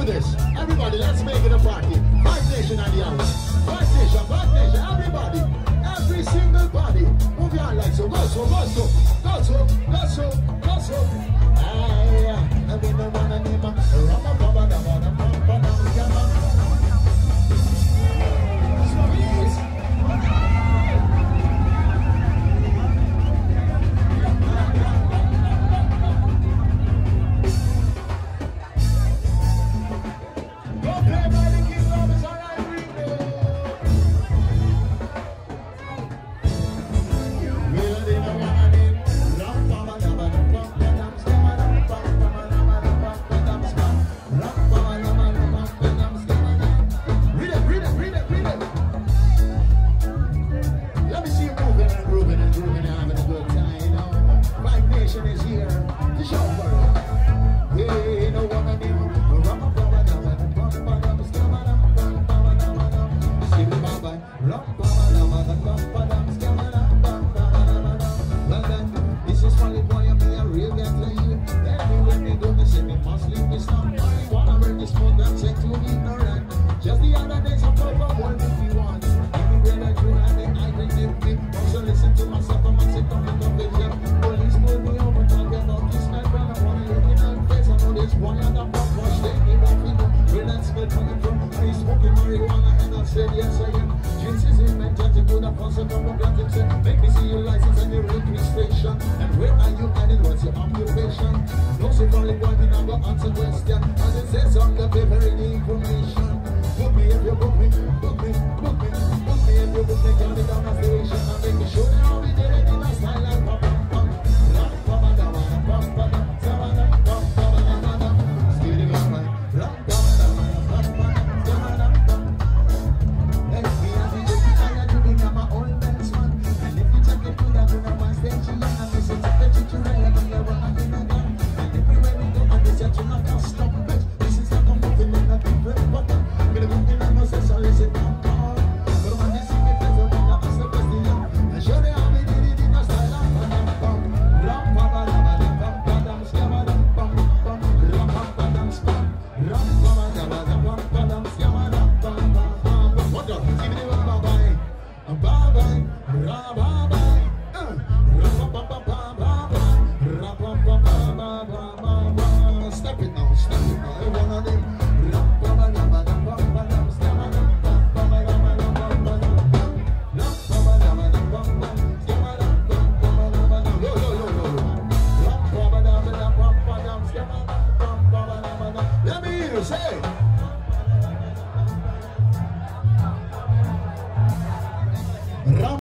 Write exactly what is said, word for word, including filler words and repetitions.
do this. Everybody, let's make it a party. VibeNation at the house. VibeNation, VibeNation, everybody. Every single body. Move your hand like so. Go so, go so. Go so, go so, go so. Aye, I mean, no one anymore. Rama, baba, dama, dama, dama, dama. Say